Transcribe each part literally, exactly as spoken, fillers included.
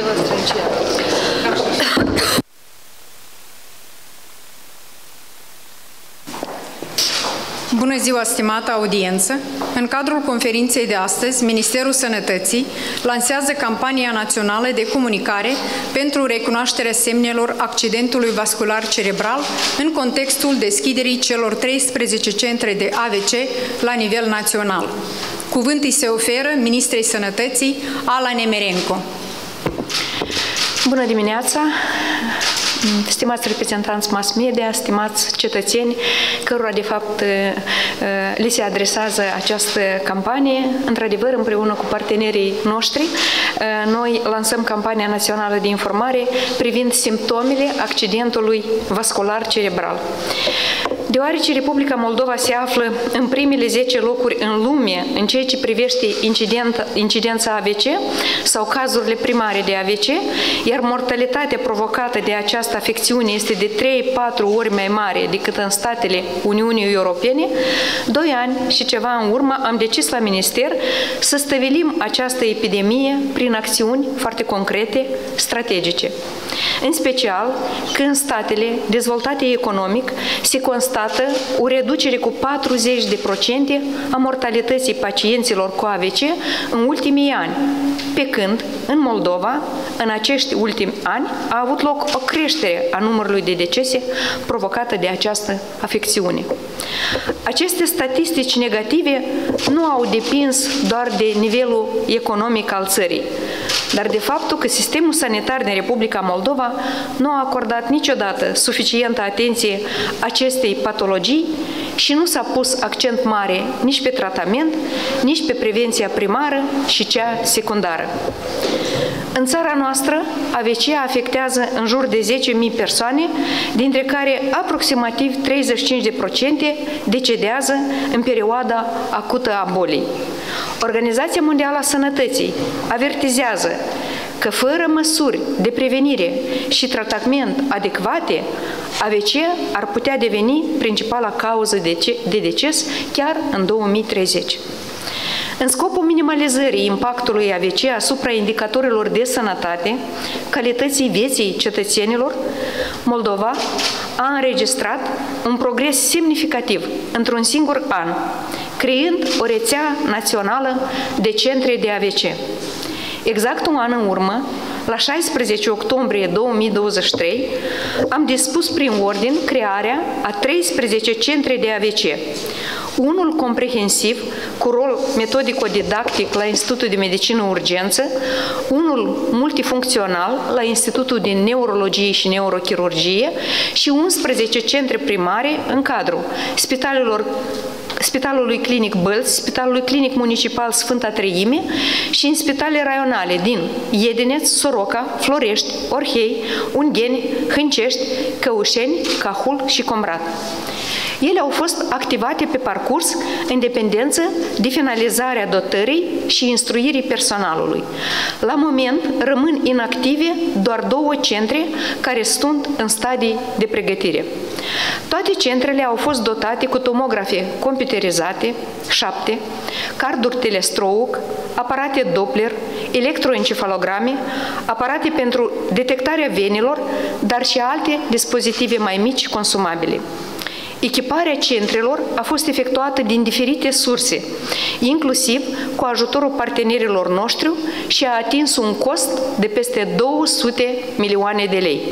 Bună ziua, stimată audiență! În cadrul conferinței de astăzi, Ministerul Sănătății lansează campania națională de comunicare pentru recunoașterea semnelor accidentului vascular cerebral în contextul deschiderii celor treisprezece centre de A V C la nivel național. Cuvântul se oferă Ministrei Sănătății, Ala Nemerenko. Bună dimineața! Stimați reprezentanți mass media, stimați cetățeni, cărora de fapt li se adresează această campanie, într-adevăr împreună cu partenerii noștri, noi lansăm campania națională de informare privind simptomele accidentului vascular cerebral. Deoarece Republica Moldova se află în primele zece locuri în lume în ceea ce privește incident, incidența A V C sau cazurile primare de A V C, iar mortalitatea provocată de această afecțiune este de trei patru ori mai mare decât în statele Uniunii Europene, doi ani și ceva în urmă am decis la Minister să stăvilim această epidemie prin acțiuni foarte concrete, strategice. În special, când statele dezvoltate economic se constată o reducere cu patruzeci de procente a mortalității pacienților cu A V C în ultimii ani, pe când, în Moldova, în acești ultimi ani, a avut loc o creștere a numărului de decese provocată de această afecțiune. Aceste statistici negative nu au depins doar de nivelul economic al țării, dar de faptul că sistemul sanitar din Republica Moldova nu a acordat niciodată suficientă atenție acestei patologii și nu s-a pus accent mare nici pe tratament, nici pe prevenția primară și cea secundară. În țara noastră, A V C afectează în jur de zece mii persoane, dintre care aproximativ treizeci și cinci la sută decedează în perioada acută a bolii. Organizația Mondială a Sănătății avertizează că fără măsuri de prevenire și tratament adecvate, A V C ar putea deveni principala cauză de deces chiar în două mii treizeci. În scopul minimalizării impactului A V C asupra indicatorilor de sănătate, calității vieții cetățenilor, Moldova a înregistrat un progres semnificativ într-un singur an, creând o rețea națională de centre de A V C. Exact un an în urmă, la șaisprezece octombrie două mii douăzeci și trei, am dispus prin ordin crearea a treisprezece centre de A V C, unul comprehensiv cu rol metodico-didactic la Institutul de Medicină Urgență, unul multifuncțional la Institutul de Neurologie și Neurochirurgie și unsprezece centre primare în cadrul spitalelor Spitalului Clinic Bălți, Spitalului Clinic Municipal Sfânta Treime și în spitale raionale din Iedineț, Soroca, Florești, Orhei, Ungheni, Hâncești, Căușeni, Cahul și Comrat. Ele au fost activate pe parcurs în dependență de finalizarea dotării și instruirii personalului. La moment rămân inactive doar două centre care sunt în stadii de pregătire. Toate centrele au fost dotate cu tomografe computerizate, șapte, carduri telestroic, aparate Doppler, electroencefalograme, aparate pentru detectarea venilor, dar și alte dispozitive mai mici consumabile. Echiparea centrelor a fost efectuată din diferite surse, inclusiv cu ajutorul partenerilor noștri și a atins un cost de peste două sute milioane de lei.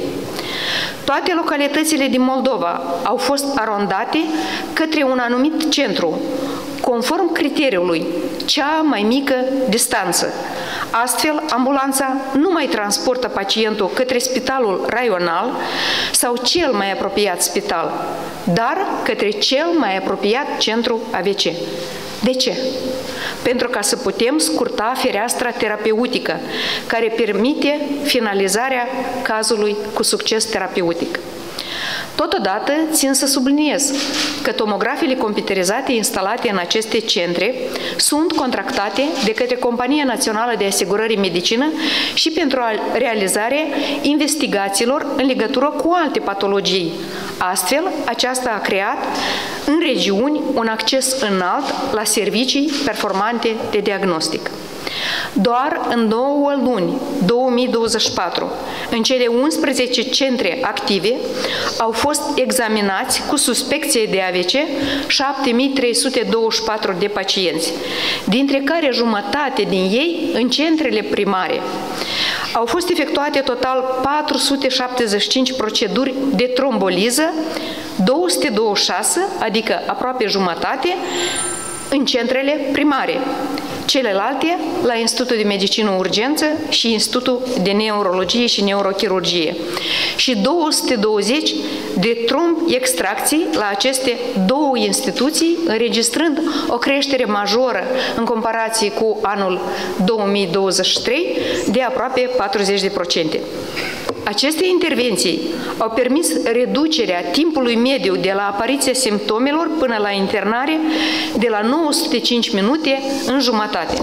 Toate localitățile din Moldova au fost arondate către un anumit centru, conform criteriului cea mai mică distanță. Astfel, ambulanța nu mai transportă pacientul către spitalul raional sau cel mai apropiat spital, dar către cel mai apropiat centru A V C. De ce? Pentru ca să putem scurta fereastra terapeutică, care permite finalizarea cazului cu succes terapeutic. Totodată, țin să subliniez că tomografele computerizate instalate în aceste centre sunt contractate de către Compania Națională de Asigurări Medicină și pentru realizarea investigațiilor în legătură cu alte patologii. Astfel, aceasta a creat în regiuni un acces înalt la servicii performante de diagnostic. Doar în două luni, două mii douăzeci și patru, în cele unsprezece centre active, au fost examinați cu suspecție de A V C șapte mii trei sute douăzeci și patru de pacienți, dintre care jumătate din ei în centrele primare. Au fost efectuate total patru sute șaptezeci și cinci proceduri de tromboliză, două sute douăzeci și șase, adică aproape jumătate, în centrele primare. Celelalte la Institutul de Medicină Urgență și Institutul de Neurologie și Neurochirurgie și două sute douăzeci de tromb extracții la aceste două instituții, înregistrând o creștere majoră în comparație cu anul două mii douăzeci și trei de aproape patruzeci de procente. Aceste intervenții au permis reducerea timpului mediu de la apariția simptomelor până la internare de la nouă sute cinci minute în jumătate.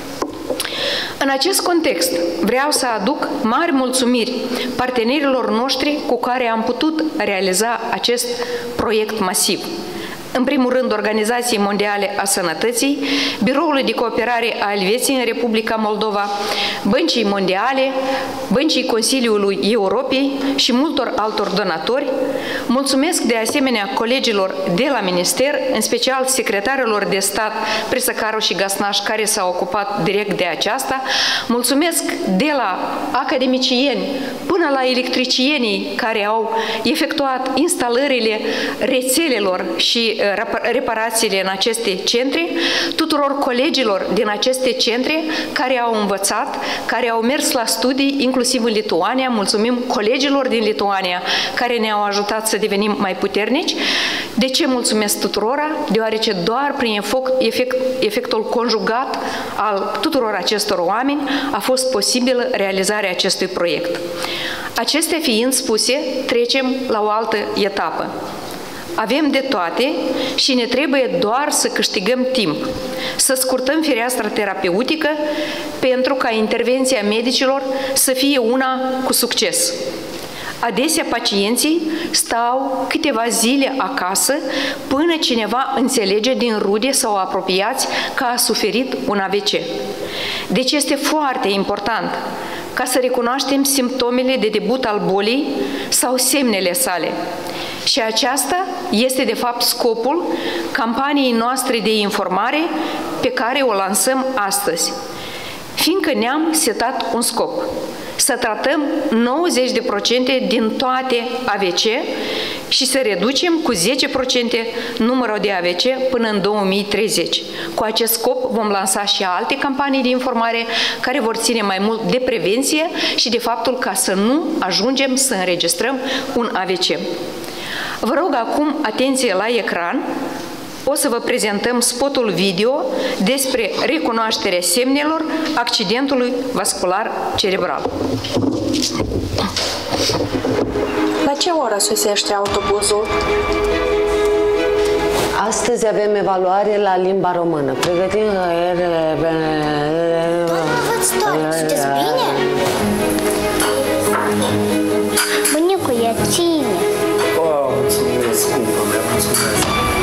În acest context, vreau să aduc mari mulțumiri partenerilor noștri cu care am putut realiza acest proiect masiv. În primul rând, Organizației Mondiale a Sănătății, Biroului de Cooperare a Elveției în Republica Moldova, Băncii Mondiale, Băncii Consiliului Europei și multor altor donatori. Mulțumesc de asemenea colegilor de la Minister, în special secretarilor de stat Prisăcaru și Gasnaș, care s-au ocupat direct de aceasta. Mulțumesc de la academicieni până la electricienii care au efectuat instalările rețelelor și reparațiile în aceste centre, tuturor colegilor din aceste centre care au învățat, care au mers la studii, inclusiv în Lituania. Mulțumim colegilor din Lituania care ne-au ajutat să devenim mai puternici. De ce mulțumesc tuturora? Deoarece doar prin efect, efectul conjugat al tuturor acestor oameni a fost posibilă realizarea acestui proiect. Acestea fiind spuse, trecem la o altă etapă. Avem de toate și ne trebuie doar să câștigăm timp, să scurtăm fereastra terapeutică pentru ca intervenția medicilor să fie una cu succes. Adesea pacienții stau câteva zile acasă până cineva înțelege din rude sau apropiați că a suferit un A V C. Deci este foarte important ca să recunoaștem simptomele de debut al bolii sau semnele sale. Și aceasta este de fapt scopul campaniei noastre de informare pe care o lansăm astăzi. Fiindcă ne-am setat un scop, să tratăm nouăzeci de procente din toate A V C și să reducem cu zece procente numărul de A V C până în două mii treizeci. Cu acest scop vom lansa și alte campanii de informare care vor ține mai mult de prevenție și de faptul ca să nu ajungem să înregistrăm un A V C. Vă rog acum atenție la ecran. O să vă prezentăm spotul video despre recunoașterea semnelor accidentului vascular cerebral. La ce oră sosește autobuzul? Astăzi avem evaluare la limba română. Pregătim... Învăț tot. Sunteți bine? Bunicu, e cine? Oh, mulțumesc, scumpă mea, mulțumesc.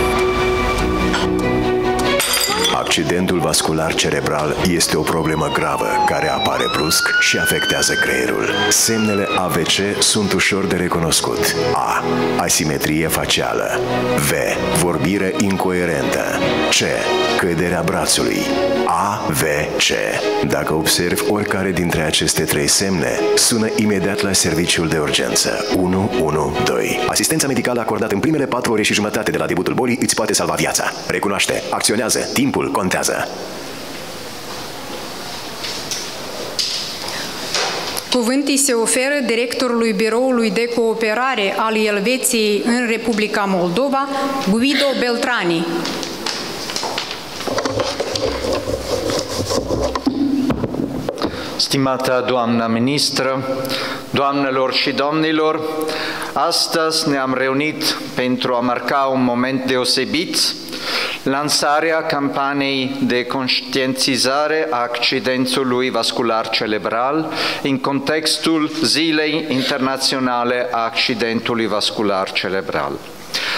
Accidentul vascular cerebral este o problemă gravă care apare brusc și afectează creierul. Semnele A V C sunt ușor de recunoscut. A. Asimetrie facială. V. Vorbire incoerentă. C. Căderea brațului. A V C. Dacă observi oricare dintre aceste trei semne, sună imediat la serviciul de urgență unu unu doi. Asistența medicală acordată în primele patru ore și jumătate de la debutul bolii îți poate salva viața. Recunoaște, acționează, timpul contează. Cuvântii se oferă directorului Biroului de Cooperare al Elveției în Republica Moldova, Guido Beltrani. Stimată doamnă ministră, doamnelor și domnilor, astăzi ne-am reunit pentru a marca un moment deosebit, lansarea campaniei de conștientizare a accidentului vascular cerebral în contextul Zilei Internaționale a Accidentului Vascular Cerebral.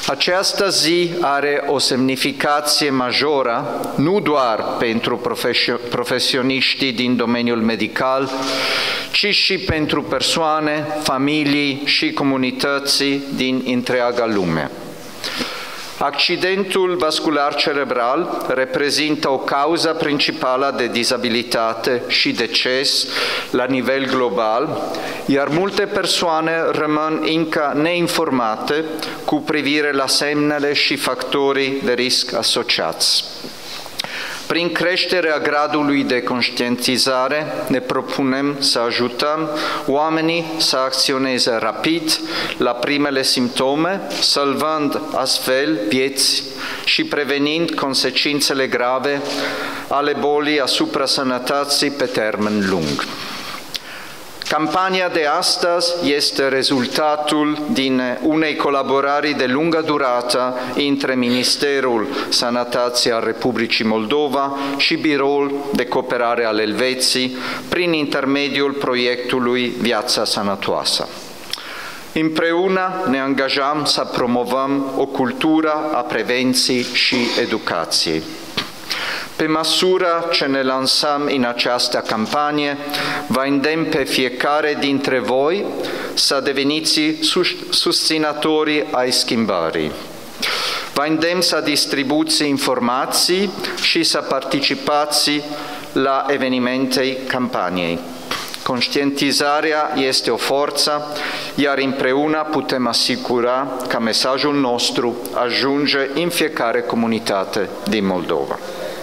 Această zi are o semnificație majoră, nu doar pentru profesioniștii din domeniul medical, ci și pentru persoane, familii și comunități din întreaga lume. Accidentul vascular cerebral reprezintă o cauză principală de dizabilitate și deces la nivel global, iar multe persoane rămân încă neinformate cu privire la semnele și factorii de risc asociați. Prin creșterea gradului de conștientizare, ne propunem să ajutăm oamenii să acționeze rapid la primele simptome, salvând astfel vieți și prevenind consecințele grave ale bolii asupra sănătății pe termen lung. Campania de astăzi este rezultatul din unei colaborări de lungă durată între Ministerul Sănătății al Republicii Moldova și Biroul de Cooperare al Elveției prin intermediul proiectului Viața Sănătoasă. Împreună ne angajăm să promovăm o cultură a prevenției și educației. Pe măsură ce ne lansăm în această campanie, vă îndemn pe fiecare dintre voi să deveniți susținători ai schimbării. Vă îndemn să distribuiți informații și să participați la evenimente campaniei. Conștientizarea este o forță, iar împreună putem asigura că mesajul nostru ajunge în fiecare comunitate din Moldova.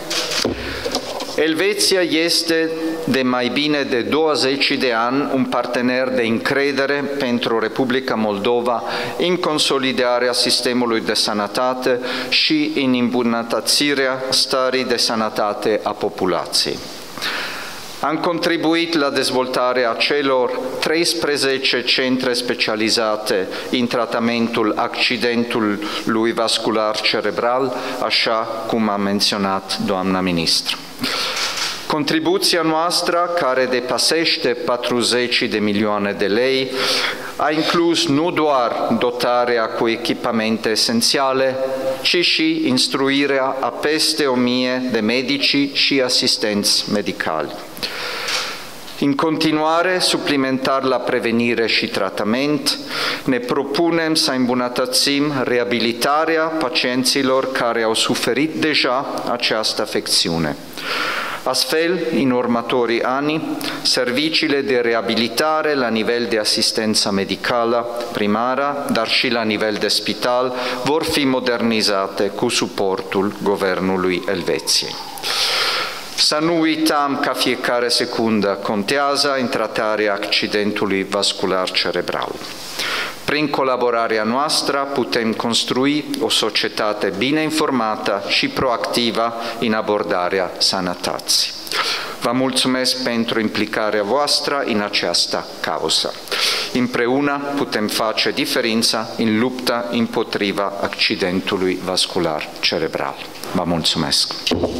Elveția este de mai bine de douăzeci de ani un partener de încredere pentru Republica Moldova în consolidarea sistemului de sănătate și în îmbunătățirea stării de sănătate a populației. Am contribuit la dezvoltarea celor treisprezece centre specializate în tratamentul accidentului vascular cerebral, așa cum a menționat doamna ministru. Contribuția noastră, care depășește patruzeci de milioane de lei, a inclus nu doar dotarea cu echipamente esențiale, ci și instruirea a peste o mie de medici și asistenți medicali. În continuare, suplimentar la prevenire și tratament, ne propunem să îmbunătățim reabilitarea pacienților care au suferit deja această afecțiune. Astfel, în următorii ani, serviciile de reabilitare la nivel de asistență medicală primară, dar și la nivel de spital, vor fi modernizate cu suportul Guvernului Elveției. Să nu uităm că fiecare secundă contează în tratarea accidentului vascular cerebral. Prin colaborarea noastră putem construi o societate bine informată și proactivă în abordarea sănătății. Vă mulțumesc pentru implicarea voastră în această cauză. Împreună putem face diferența în lupta împotriva accidentului vascular cerebral. Vă mulțumesc!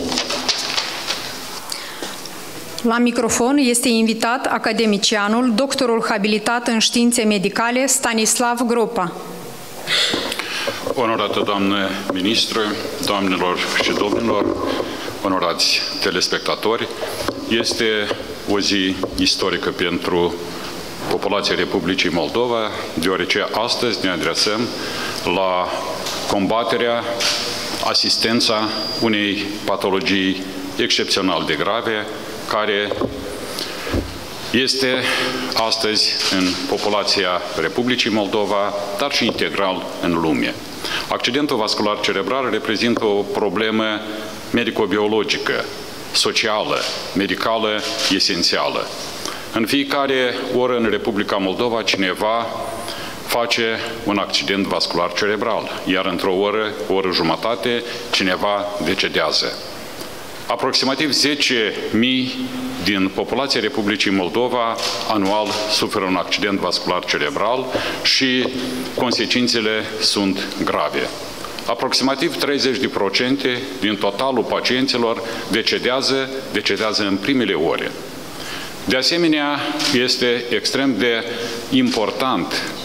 La microfon este invitat academicianul, doctorul habilitat în științe medicale, Stanislav Gropa. Onorată doamnă ministru, doamnelor și domnilor, onorați telespectatori, este o zi istorică pentru populația Republicii Moldova, deoarece astăzi ne adresăm la combaterea, asistența unei patologii excepțional de grave, care este astăzi în populația Republicii Moldova, dar și integral în lume. Accidentul vascular cerebral reprezintă o problemă medico-biologică, socială, medicală, esențială. În fiecare oră în Republica Moldova cineva face un accident vascular cerebral, iar într-o oră, o oră jumătate, cineva decedează. Aproximativ zece mii din populația Republicii Moldova anual suferă un accident vascular cerebral și consecințele sunt grave. Aproximativ treizeci la sută din totalul pacienților decedează, decedează în primele ore. De asemenea, este extrem de important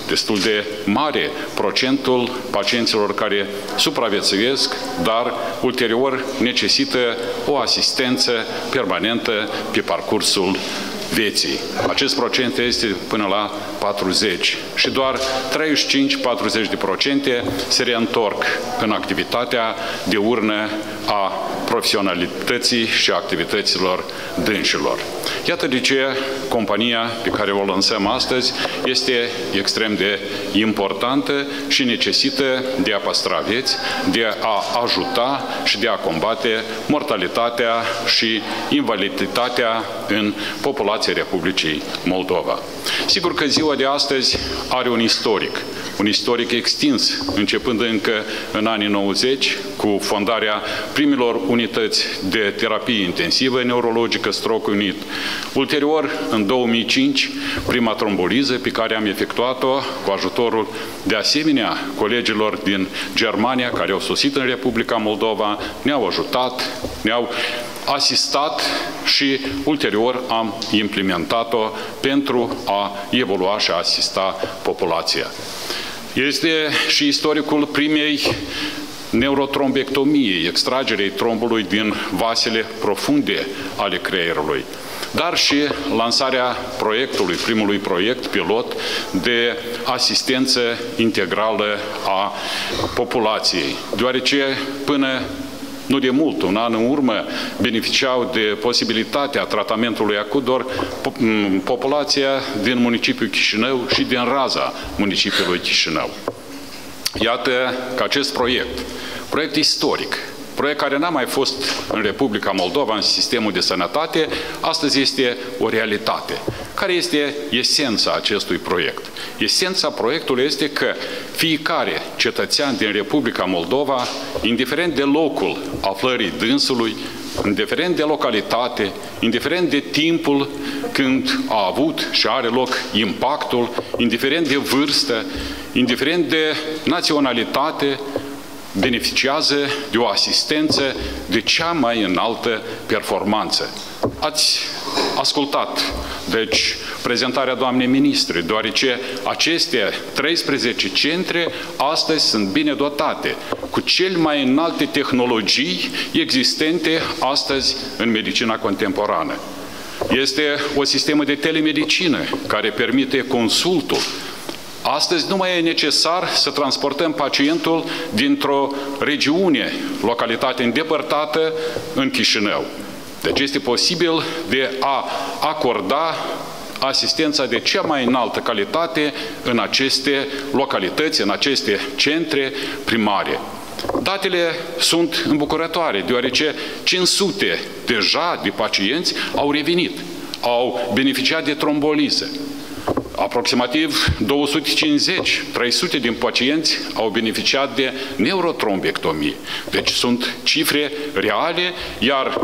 destul de mare procentul pacienților care supraviețuiesc, dar ulterior necesită o asistență permanentă pe parcursul vieții. Acest procent este până la patruzeci și doar treizeci și cinci - patruzeci de procente se reîntorc în activitatea diurnă a profesionalității și activităților dânșilor. Iată de ce compania pe care o lansăm astăzi este extrem de importantă și necesită de a păstra vieți, de a ajuta și de a combate mortalitatea și invaliditatea în populația Republicii Moldova. Sigur că ziua de astăzi are un istoric, un istoric extins, începând încă în anii nouăzeci, cu fondarea primilor unități de terapie intensivă neurologică Stroke Unit. Ulterior, în două mii cinci, prima tromboliză pe care am efectuat-o cu ajutorul de asemenea colegilor din Germania care au sosit în Republica Moldova, ne-au ajutat, ne-au asistat și ulterior am implementat-o pentru a evolua și a asista populația. Este și istoricul primei neurotrombectomiei, extragerei trombului din vasele profunde ale creierului, dar și lansarea proiectului, primului proiect pilot de asistență integrală a populației, deoarece până nu de mult, un an în urmă, beneficiau de posibilitatea tratamentului acut doar populația din municipiul Chișinău și din raza municipiului Chișinău. Iată că acest proiect, proiect istoric, proiect care n-a mai fost în Republica Moldova, în sistemul de sănătate, astăzi este o realitate. Care este esența acestui proiect? Esența proiectului este că fiecare cetățean din Republica Moldova, indiferent de locul aflării dânsului, indiferent de localitate, indiferent de timpul când a avut și are loc impactul, indiferent de vârstă, indiferent de naționalitate, beneficiază de o asistență de cea mai înaltă performanță. Ați ascultat, deci, prezentarea doamnei ministre, deoarece aceste treisprezece centre astăzi sunt bine dotate cu cele mai înalte tehnologii existente astăzi în medicina contemporană. Este o sistemă de telemedicină care permite consultul. Astăzi nu mai e necesar să transportăm pacientul dintr-o regiune, localitate îndepărtată, în Chișinău. Deci este posibil de a acorda asistența de cea mai înaltă calitate în aceste localități, în aceste centre primare. Datele sunt îmbucurătoare, deoarece cinci sute deja de pacienți au revenit, au beneficiat de tromboliză. Aproximativ două sute cincizeci - trei sute din pacienți au beneficiat de neurotrombectomie. Deci sunt cifre reale, iar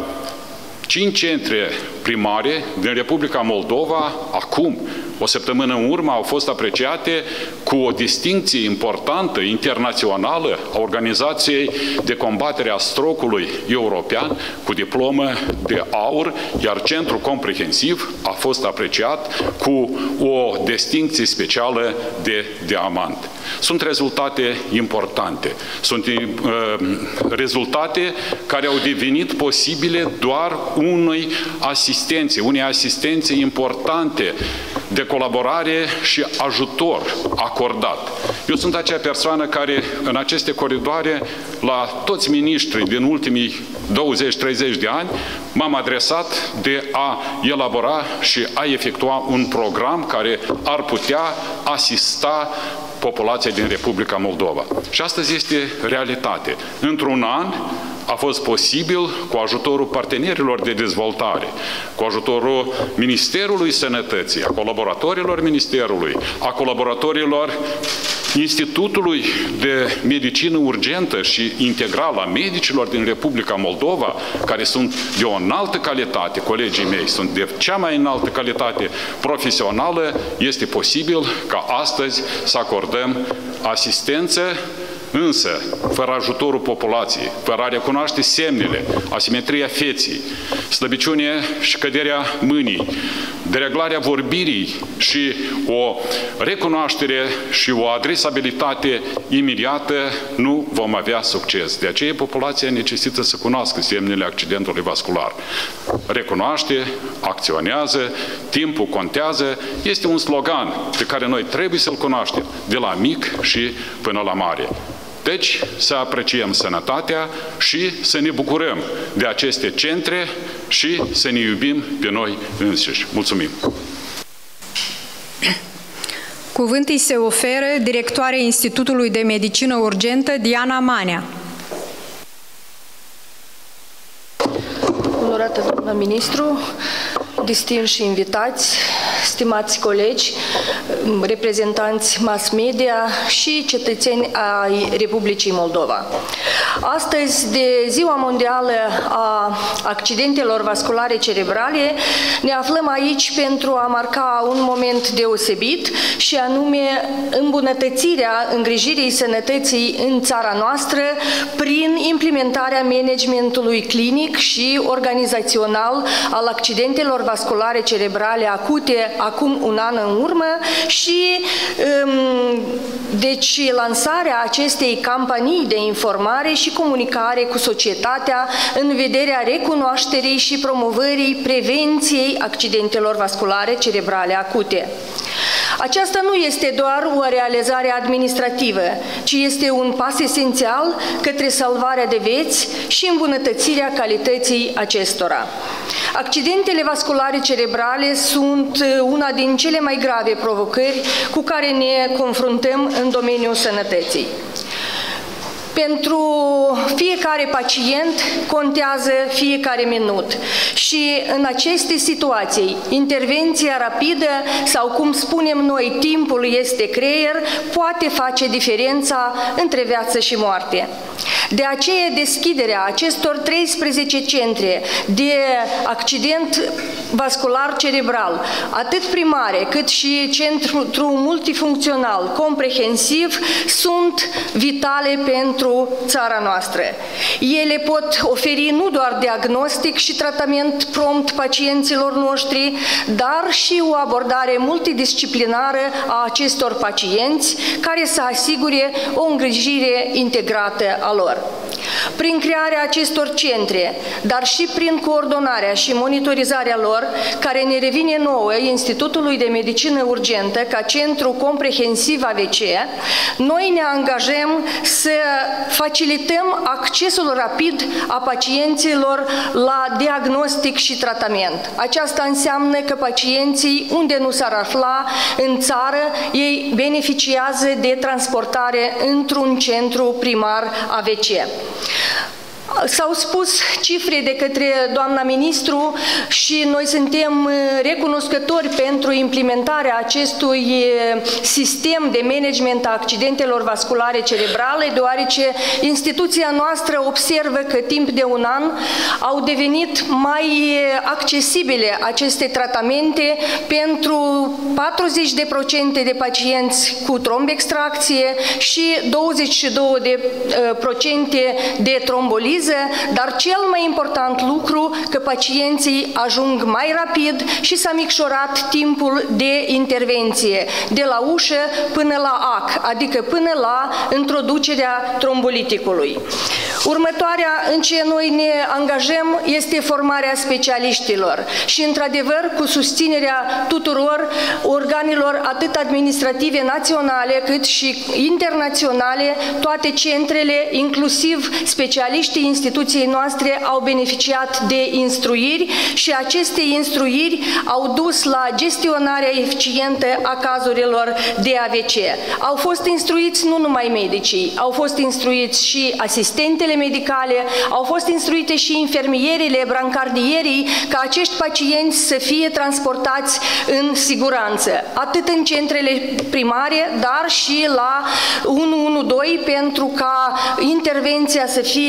cinci centre primare din Republica Moldova, acum, o săptămână în urmă, au fost apreciate cu o distincție importantă, internațională, a Organizației de Combatere a Strocului European, cu diplomă de aur, iar Centrul Comprehensiv a fost apreciat cu o distincție specială de diamant. Sunt rezultate importante. Sunt uh, rezultate care au devenit posibile doar unei asistențe, unei asistențe importante de colaborare și ajutor acordat. Eu sunt acea persoană care în aceste coridoare, la toți miniștrii din ultimii douăzeci treizeci de ani, m-am adresat de a elabora și a efectua un program care ar putea asista populația din Republica Moldova. Și astăzi este realitate. Într-un an a fost posibil, cu ajutorul partenerilor de dezvoltare, cu ajutorul Ministerului Sănătății, a colaboratorilor Ministerului, a colaboratorilor Institutului de Medicină Urgentă și Integrală a medicilor din Republica Moldova, care sunt de o înaltă calitate, colegii mei sunt de cea mai înaltă calitate profesională, este posibil ca astăzi să acordăm asistență Însă, fără ajutorul populației, fără a recunoaște semnele, asimetria feței, slăbiciunea și căderea mâinii, dereglarea vorbirii și o recunoaștere și o adresabilitate imediată, nu vom avea succes. De aceea, populația necesită să cunoască semnele accidentului vascular. Recunoaște, acționează, timpul contează, este un slogan pe care noi trebuie să-l cunoaștem, de la mic și până la mare. Deci, să apreciem sănătatea și să ne bucurăm de aceste centre și să ne iubim pe noi înșiși. Mulțumim! Cuvânt îi se oferă directoarea Institutului de Medicină Urgentă, Diana Manea. Onorată doamnă ministru, distinși invitați, stimați colegi, reprezentanți mass media și cetățeni ai Republicii Moldova. Astăzi, de Ziua Mondială a Accidentelor Vasculare Cerebrale, ne aflăm aici pentru a marca un moment deosebit și anume îmbunătățirea îngrijirii sănătății în țara noastră prin implementarea managementului clinic și organizațional al accidentelor vasculare cerebrale acute acum un an în urmă și deci lansarea acestei campanii de informare și comunicare cu societatea în vederea recunoașterii și promovării prevenției accidentelor vasculare cerebrale acute. Aceasta nu este doar o realizare administrativă, ci este un pas esențial către salvarea de vieți și îmbunătățirea calității acestora. Accidentele vasculare cerebrale sunt una din cele mai grave provocări cu care ne confruntăm în domeniul sănătății. Pentru fiecare pacient contează fiecare minut și în aceste situații, intervenția rapidă sau, cum spunem noi, timpul este creier, poate face diferența între viață și moarte. De aceea, deschiderea acestor treisprezece centre de accident vascular cerebral, atât primare cât și centru multifuncțional comprehensiv, sunt vitale pentru țara noastră. Ele pot oferi nu doar diagnostic și tratament prompt pacienților noștri, dar și o abordare multidisciplinară a acestor pacienți care să asigure o îngrijire integrată a lor. Prin crearea acestor centre, dar și prin coordonarea și monitorizarea lor, care ne revine nouă Institutului de Medicină Urgentă ca centru comprehensiv A V C, noi ne angajăm să facilităm accesul rapid a pacienților la diagnostic și tratament. Aceasta înseamnă că pacienții, unde nu s-ar afla în țară, ei beneficiază de transportare într-un centru primar A V C. S-au spus cifre de către doamna ministru și noi suntem recunoscători pentru implementarea acestui sistem de management a accidentelor vasculare cerebrale, deoarece instituția noastră observă că timp de un an au devenit mai accesibile aceste tratamente pentru patruzeci de procente de pacienți cu trombextracție și douăzeci și două la sută de tromboliză, dar cel mai important lucru că pacienții ajung mai rapid și s-a micșorat timpul de intervenție, de la ușă până la A C, adică până la introducerea tromboliticului. Următoarea în ce noi ne angajăm este formarea specialiștilor și, într-adevăr, cu susținerea tuturor organelor atât administrative naționale cât și internaționale, toate centrele, inclusiv specialiștii instituției noastre, au beneficiat de instruiri și aceste instruiri au dus la gestionarea eficientă a cazurilor de A V C. Au fost instruiți nu numai medicii, au fost instruiți și asistentele medicale, au fost instruite și infermierile, brancardierii, ca acești pacienți să fie transportați în siguranță, atât în centrele primare, dar și la unu unu doi, pentru ca intervenția să fie cât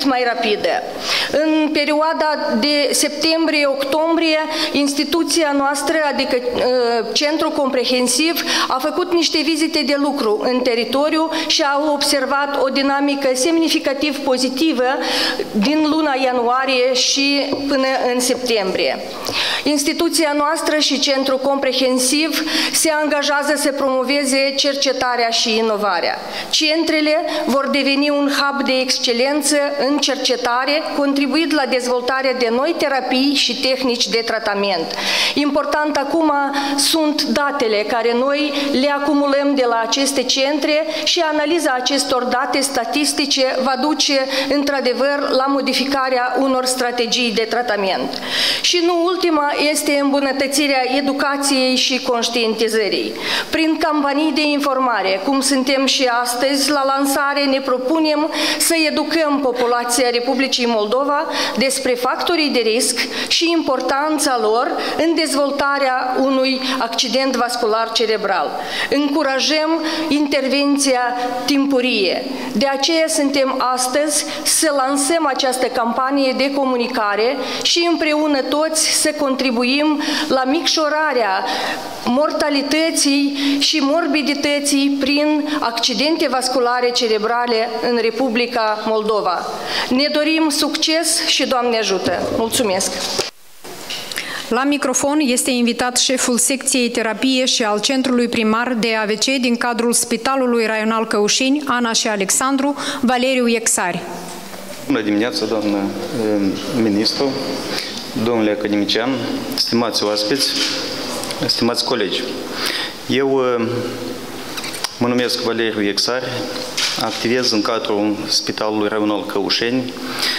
cât mai rapidă. În perioada de septembrie-octombrie, instituția noastră, adică Centrul Comprehensiv, a făcut niște vizite de lucru în teritoriu și au observat o dinamică semnificativ pozitivă din luna ianuarie și până în septembrie. Instituția noastră și Centrul Comprehensiv se angajează să promoveze cercetarea și inovarea. Centrele vor deveni un hub de excelență în cercetare, contribuind la dezvoltarea de noi terapii și tehnici de tratament. Important acum sunt datele care noi le acumulăm de la aceste centre și analiza acestor date statistice va duce într-adevăr la modificarea unor strategii de tratament. Și nu ultima este îmbunătățirea educației și conștientizării. Prin campanii de informare, cum suntem și astăzi la lansare, ne propunem să educăm populația Republicii Moldova despre factorii de risc și importanța lor în dezvoltarea unui accident vascular cerebral. Încurajăm intervenția timpurie. De aceea suntem astăzi să lansăm această campanie de comunicare și împreună toți să contribuim la micșorarea mortalității și morbidității prin accidente vasculare cerebrale în Republica Moldova. Ne dorim succes și Doamne ajută! Mulțumesc! La microfon este invitat șeful secției terapie și al Centrului Primar de A V C din cadrul Spitalului Raional Căușeni, Ana și Alexandru, Valeriu Iexari. Bună dimineața, doamnă ministru, domnule academician, stimați oaspeți, stimați colegi. Eu mă numesc Valeriu Iexari, activez în cadrul Spitalului Raional Căușeni,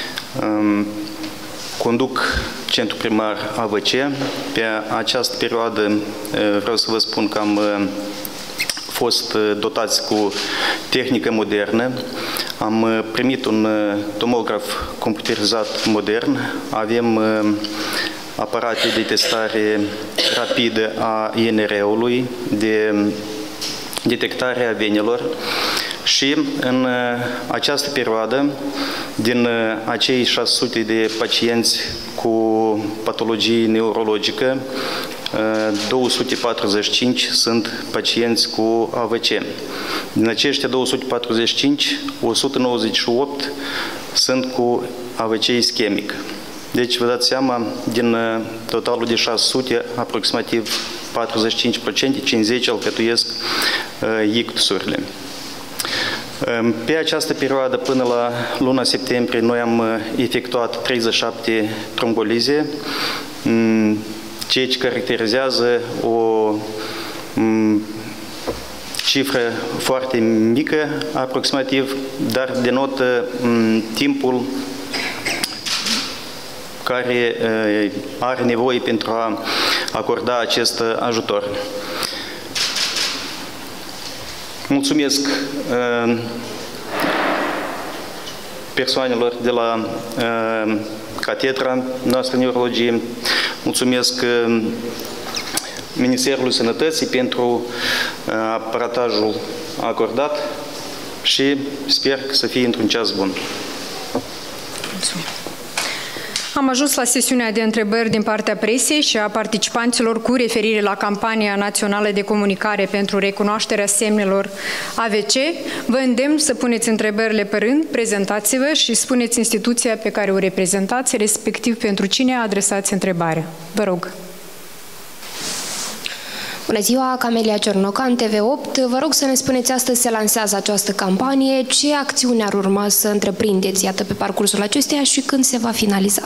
conduc Centrul Primar A V C. Pe această perioadă vreau să vă spun că am fost dotați cu tehnică modernă. Am primit un tomograf computerizat modern. Avem aparate de testare rapidă a I N R-ului, de detectare a venelor. Și în această perioadă, din acei șase sute de pacienți cu patologie neurologică, două sute patruzeci și cinci sunt pacienți cu A V C. Din aceștia două sute patruzeci și cinci, o sută nouăzeci și opt sunt cu A V C ischemic. Deci, vă dați seama, din totalul de șase sute, aproximativ patruzeci și cinci la sută, cincizeci alcătuiesc ictusurile. Pe această perioadă, până la luna septembrie, noi am efectuat treizeci și șapte trombolize, ceea ce caracterizează o cifră foarte mică, aproximativ, dar denotă timpul care are nevoie pentru a acorda acest ajutor. Mulțumesc persoanelor de la catedra noastră neurologie, mulțumesc Ministerului Sănătății pentru aparatajul acordat și sper să fie într-un ceas bun. Mulțumesc. Am ajuns la sesiunea de întrebări din partea presei și a participanților cu referire la campania națională de comunicare pentru recunoașterea semnelor A V C. Vă îndemn să puneți întrebările pe rând, prezentați-vă și spuneți instituția pe care o reprezentați, respectiv pentru cine adresați întrebarea. Vă rog. Bună ziua, Camelia Cernocan, T V opt. Vă rog să ne spuneți, astăzi se lansează această campanie. Ce acțiuni ar urma să întreprindeți, iată, pe parcursul acesteia și când se va finaliza?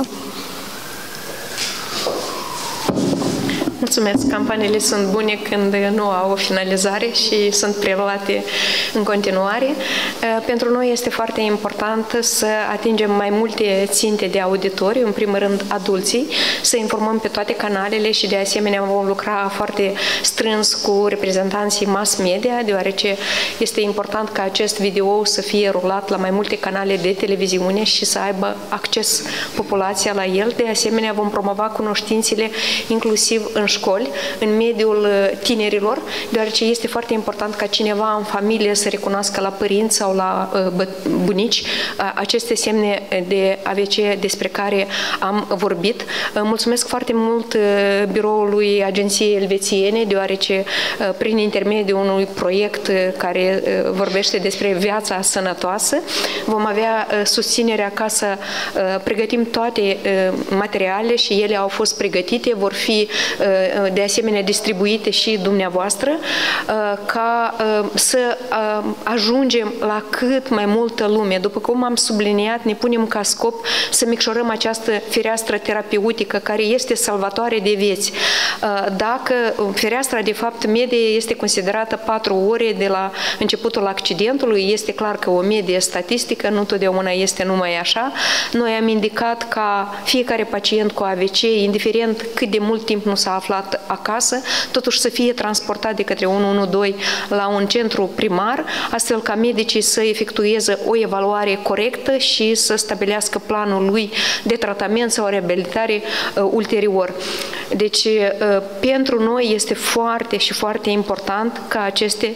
Mulțumesc! Campaniile sunt bune când nu au o finalizare și sunt preluate în continuare. Pentru noi este foarte important să atingem mai multe ținte de auditoriu, în primul rând adulții, să informăm pe toate canalele și de asemenea vom lucra foarte strâns cu reprezentanții mass media, deoarece este important ca acest video să fie rulat la mai multe canale de televiziune și să aibă acces populația la el. De asemenea, vom promova cunoștințele inclusiv în școli, în mediul tinerilor, deoarece este foarte important ca cineva în familie să recunoască la părinți sau la bunici aceste semne de A V C despre care am vorbit. Mulțumesc foarte mult biroului Agenției Elvețiene, deoarece prin intermediul unui proiect care vorbește despre viața sănătoasă, vom avea susținerea ca să pregătim toate materialele și ele au fost pregătite, vor fi de asemenea distribuite și dumneavoastră, ca să ajungem la cât mai multă lume. După cum am subliniat, ne punem ca scop să micșorăm această fereastră terapeutică care este salvatoare de vieți. Dacă fereastra de fapt medie este considerată patru ore de la începutul accidentului, este clar că o medie statistică nu totdeauna este numai așa. Noi am indicat ca fiecare pacient cu A V C, indiferent cât de mult timp nu s-a aflat acasă, totuși să fie transportat de către unu unu doi la un centru primar, astfel ca medicii să efectueze o evaluare corectă și să stabilească planul lui de tratament sau reabilitare uh, ulterior. Deci, uh, pentru noi este foarte și foarte important ca aceste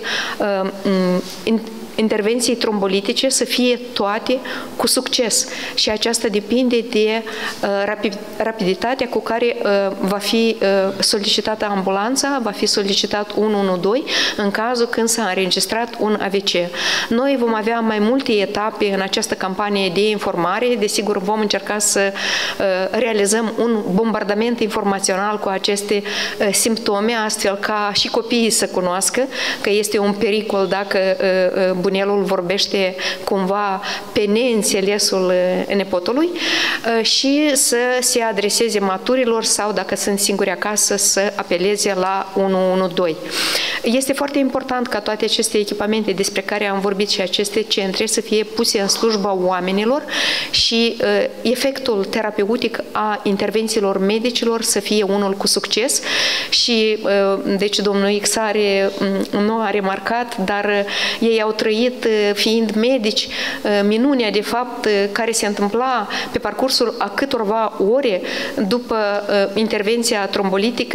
uh, intervenții trombolitice să fie toate cu succes și aceasta depinde de uh, rapid, rapiditatea cu care uh, va fi uh, solicitată ambulanța, va fi solicitat unu unu doi în cazul când s-a înregistrat un A V C. Noi vom avea mai multe etape în această campanie de informare, desigur vom încerca să uh, realizăm un bombardament informațional cu aceste uh, simptome, astfel ca și copiii să cunoască că este un pericol dacă uh, bunelul vorbește cumva pe neînțelesul nepotului și să se adreseze maturilor sau, dacă sunt singuri acasă, să apeleze la unu unu doi. Este foarte important ca toate aceste echipamente despre care am vorbit și aceste centre să fie puse în slujba oamenilor și efectul terapeutic a intervențiilor medicilor să fie unul cu succes și, deci, domnul Ixare nu a remarcat, dar ei au trăit, fiind medici, minunea de fapt care se întâmpla pe parcursul a câtorva ore după intervenția trombolitică,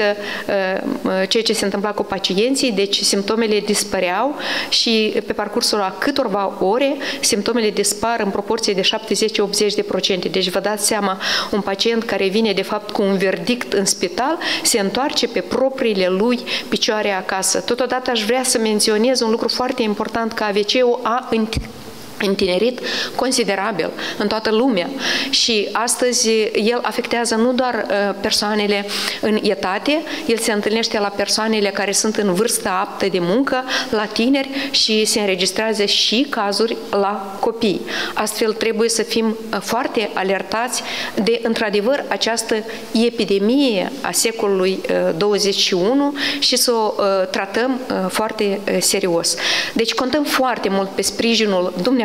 ceea ce se întâmpla cu pacienții, deci simptomele dispăreau și pe parcursul a câtorva ore simptomele dispar în proporție de șaptezeci la optzeci de la sută. Deci vă dați seama, un pacient care vine de fapt cu un verdict în spital se întoarce pe propriile lui picioare acasă. Totodată aș vrea să menționez un lucru foarte important, că A V C-ul a întinerit considerabil în toată lumea și astăzi el afectează nu doar persoanele în etate, el se întâlnește la persoanele care sunt în vârstă aptă de muncă, la tineri și se înregistrează și cazuri la copii. Astfel trebuie să fim foarte alertați de, într-adevăr, această epidemie a secolului douăzeci și unu și să o tratăm foarte serios. Deci contăm foarte mult pe sprijinul dumneavoastră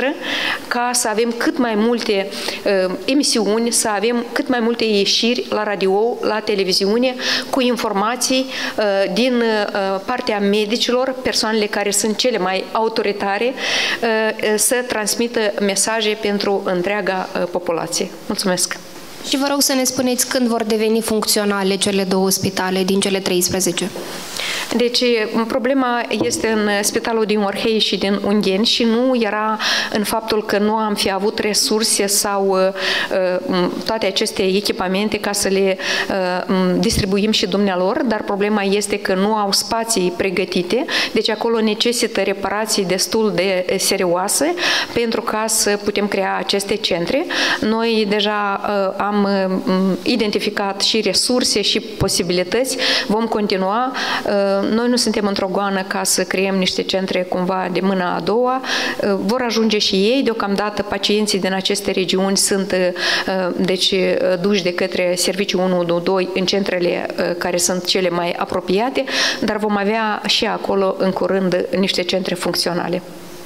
ca să avem cât mai multe uh, emisiuni, să avem cât mai multe ieșiri la radio, la televiziune, cu informații uh, din uh, partea medicilor, persoanele care sunt cele mai autoritare, uh, să transmită mesaje pentru întreaga uh, populație. Mulțumesc! Și vă rog să ne spuneți când vor deveni funcționale cele două spitale din cele treisprezece. Deci, problema este în spitalul din Orhei și din Ungheni și nu era în faptul că nu am fi avut resurse sau uh, toate aceste echipamente ca să le uh, distribuim și dumnealor, dar problema este că nu au spații pregătite, deci acolo necesită reparații destul de serioase pentru ca să putem crea aceste centre. Noi deja uh, am uh, identificat și resurse și posibilități, vom continua. Uh, Noi nu suntem într-o goană ca să creăm niște centre cumva de mâna a doua. Vor ajunge și ei. Deocamdată pacienții din aceste regiuni sunt deci, duși de către serviciul unu unu doi în centrele care sunt cele mai apropiate, dar vom avea și acolo în curând niște centre funcționale.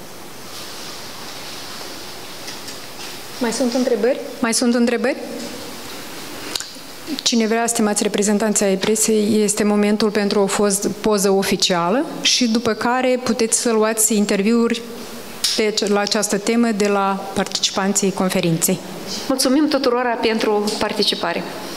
Mai sunt întrebări? Mai sunt întrebări? Cine vrea, stimați reprezentanții ai presei, este momentul pentru o poză oficială și după care puteți să luați interviuri pe, la această temă de la participanții conferinței. Mulțumim tuturora pentru participare!